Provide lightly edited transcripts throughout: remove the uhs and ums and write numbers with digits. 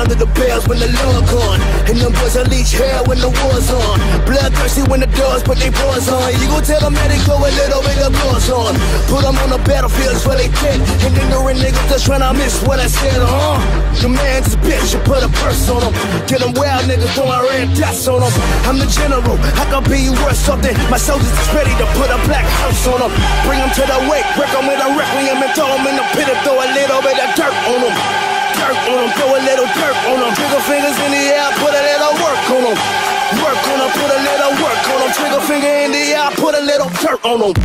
sound of the bells when the Lord gone. And them boys unleash hell when the war's on. Bloodthirsty when the dogs put their paws on. You gon' tell them that they go a little bit of gloss on. Put them on the battlefields where they dead. And ignorant niggas just tryna miss what I said, The man's a bitch, you put a purse on them. Get them wild niggas throwing red dots on them. I'm the general, I can be worth something. My soldiers is ready to put a black house on them. Bring them to the wake, wreck them with a requiem and throw them in the pit and throw a little bit of dirt on them. Dirt on them, throw a little dirt on them. Trigger fingers in the air, put a little work on them. Work on them, put a little work on them. Trigger finger in the air, put a little dirt on them.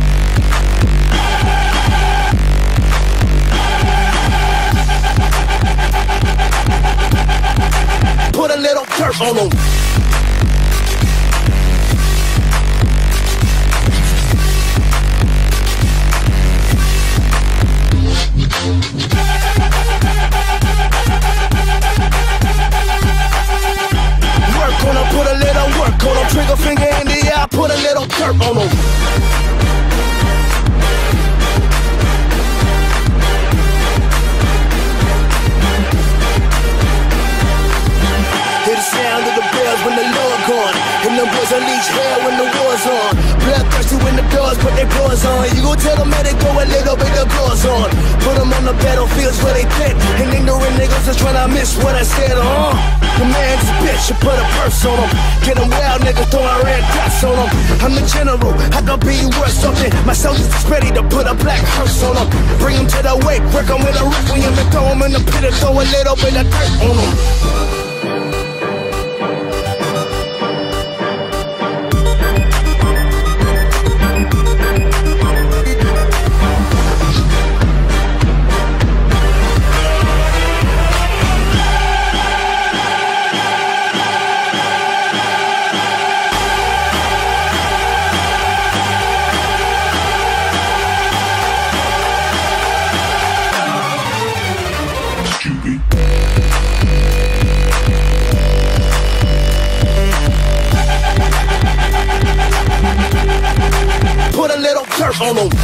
Put a little dirt on them. Work on them, put a little work on them. Trigger finger in the air, put a little dirt on them. Hear the sound of the bells when the Lord gone. And them boys unleash hell when the war's on. Bloodthirsty when the dogs put their paws on. You gon' tell them that they go a little bit of gloss on. Put them on the battlefields where they dead. And ignorant niggas just tryna miss what I said, The man's a bitch, you put a purse on them. Get them wild niggas throwing red dots on them. I'm the general, I can be worth something. My soldiers is ready to put a black hearse on them. Bring them to the wake, wreck them with a requiem and throw them in the pit and throw a little bit of dirt on them. Put a little dirt on them.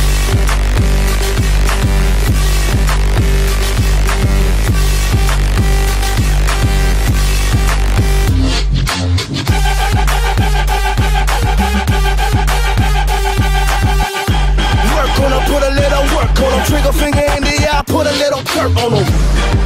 Work on them, put a little work on them. Trigger finger in the eye, put a little dirt on them.